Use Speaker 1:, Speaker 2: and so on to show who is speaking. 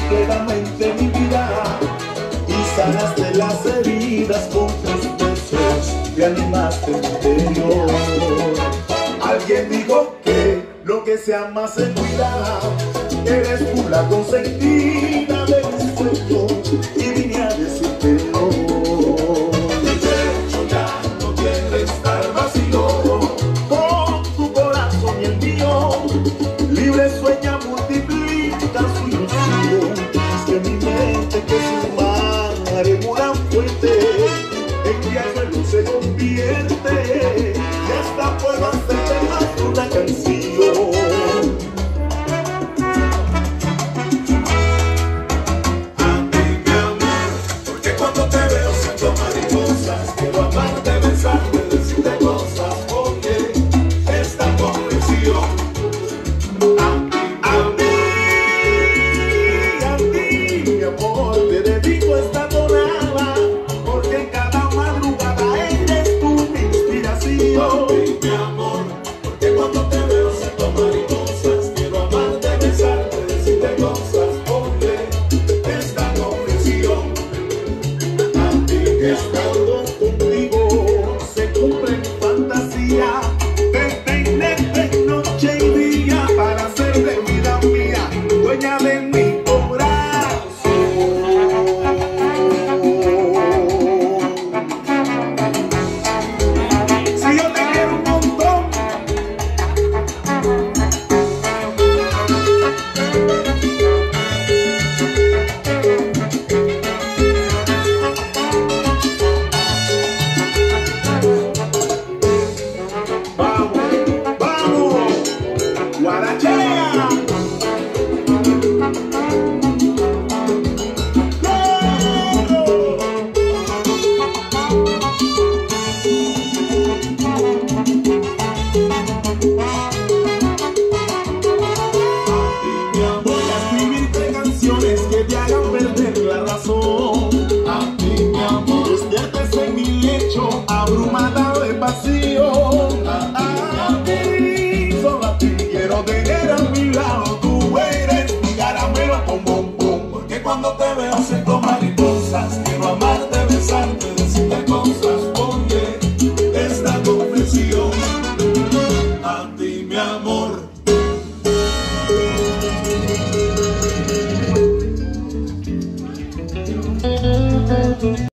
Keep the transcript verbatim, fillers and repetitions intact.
Speaker 1: completamente mi vida y sanaste las heridas con tus besos, te animaste mi interior. Alguien dijo que lo que se ama se cuida, eres tú la consentida de mis sueños y vine a decirte hoy. Mi pecho ya no quiere estar vacío, con tu corazón y el mío, libre sueña, multiplica su ilusión. Es que mi mente, que es un mar en una fuente, en riachuelo se convierte y hasta puedo hacerte más de una canción. Estando contigo se cumple mi fantasía de tenerte noche y día para ser de vida mía, dueña de mi corazón. Si yo te quiero un montón, guarachea. Voy a escribirte canciones que te hagan perder la razón. A ti, mi amor, despiertes en mi lecho abrumada de pasión.